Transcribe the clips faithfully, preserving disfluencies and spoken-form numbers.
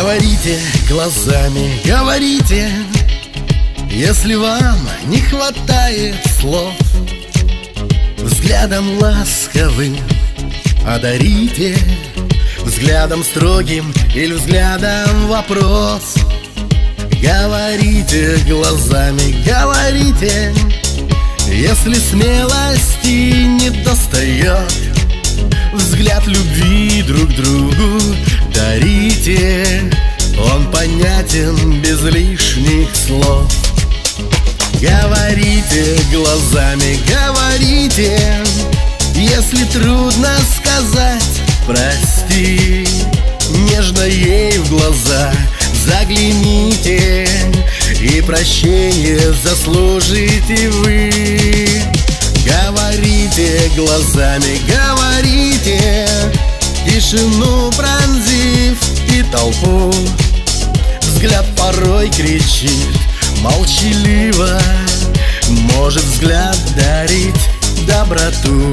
Говорите глазами, говорите, если вам не хватает слов. Взглядом ласковым одарите, взглядом строгим или взглядом вопрос. Говорите глазами, говорите, если смелости не достает. Взгляд любви друг другу дарите, он понятен без лишних слов. Говорите глазами, говорите, если трудно сказать прости. Нежно ей в глаза загляните, и прощение заслужите вы. Говорите глазами, говорите, тишину пронзив и толпу. Взгляд порой кричит молчаливо, может взгляд дарить доброту.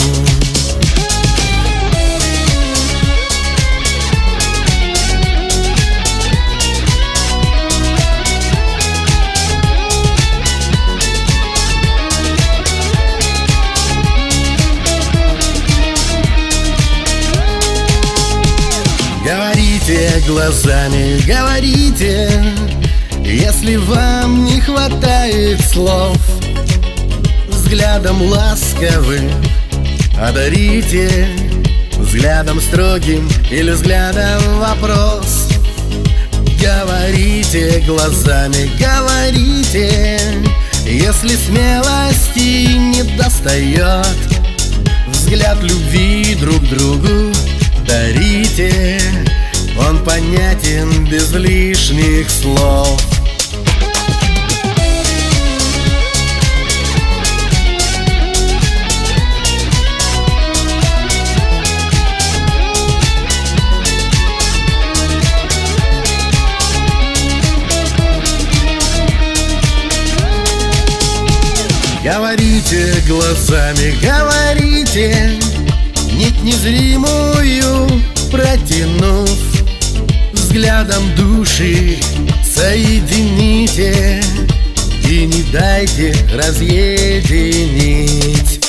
Говорите глазами, говорите, если вам не хватает слов. Взглядом ласковым одарите, взглядом строгим или взглядом вопрос. Говорите глазами, говорите, если смелости не достает. Взгляд любви друг другу дарите, он понятен без лишних слов. Говорите глазами, говорите, нить незримую протянув, взглядом души соедините и не дайте разъединить.